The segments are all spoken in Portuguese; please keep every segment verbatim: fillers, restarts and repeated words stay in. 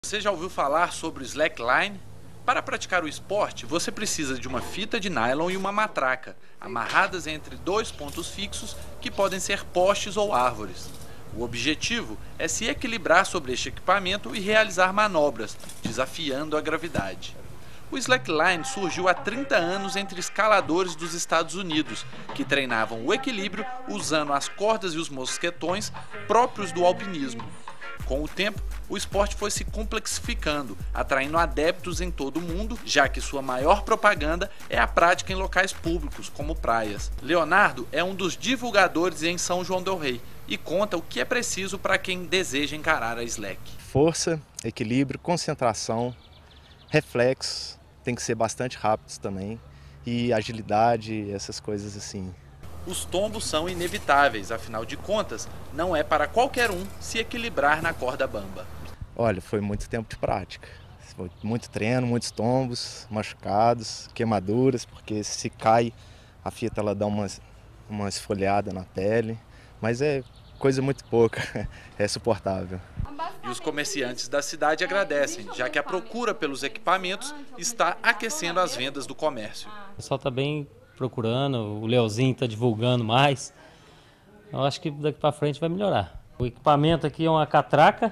Você já ouviu falar sobre o slackline? Para praticar o esporte, você precisa de uma fita de nylon e uma matraca, amarradas entre dois pontos fixos que podem ser postes ou árvores. O objetivo é se equilibrar sobre este equipamento e realizar manobras, desafiando a gravidade. O slackline surgiu há trinta anos entre escaladores dos Estados Unidos, que treinavam o equilíbrio usando as cordas e os mosquetões próprios do alpinismo. Com o tempo, o esporte foi se complexificando, atraindo adeptos em todo o mundo, já que sua maior propaganda é a prática em locais públicos, como praias. Leonardo é um dos divulgadores em São João del Rei e conta o que é preciso para quem deseja encarar a slack. Força, equilíbrio, concentração, reflexos, tem que ser bastante rápidos também, e agilidade, essas coisas assim. Os tombos são inevitáveis, afinal de contas, não é para qualquer um se equilibrar na corda bamba. Olha, foi muito tempo de prática, foi muito treino, muitos tombos, machucados, queimaduras, porque se cai a fita ela dá uma, uma esfoliada na pele, mas é coisa muito pouca, é suportável. E os comerciantes da cidade agradecem, já que a procura pelos equipamentos está aquecendo as vendas do comércio. O pessoal está bem procurando, o Leozinho está divulgando mais. Eu acho que daqui para frente vai melhorar. O equipamento aqui é uma catraca,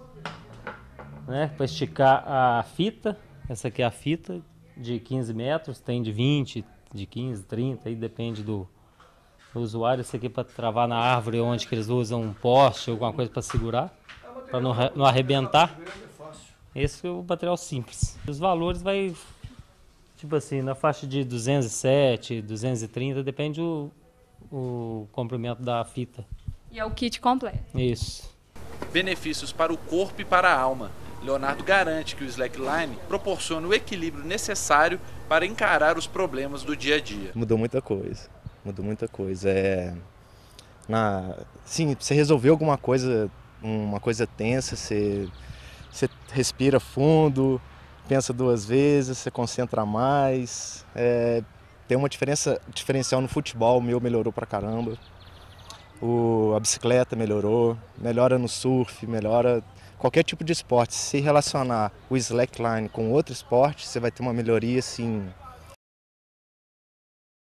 né, para esticar a fita. Essa aqui é a fita de quinze metros, tem de vinte, de quinze, trinta, aí depende do, do usuário. Esse aqui para travar na árvore onde que eles usam um poste, alguma coisa para segurar, para não, não arrebentar. Esse é o material simples. Os valores vai, tipo assim, na faixa de duzentos e sete, duzentos e trinta, depende o, o comprimento da fita. E é o kit completo. Isso. Benefícios para o corpo e para a alma. Leonardo garante que o slackline proporciona o equilíbrio necessário para encarar os problemas do dia a dia. Mudou muita coisa, mudou muita coisa. É, na, sim, você resolveu alguma coisa, uma coisa tensa, você, você respira fundo, pensa duas vezes, você concentra mais. É, tem uma diferença diferencial no futebol, o meu melhorou pra caramba. O, a bicicleta melhorou, melhora no surf, melhora qualquer tipo de esporte. Se relacionar o slackline com outro esporte, você vai ter uma melhoria assim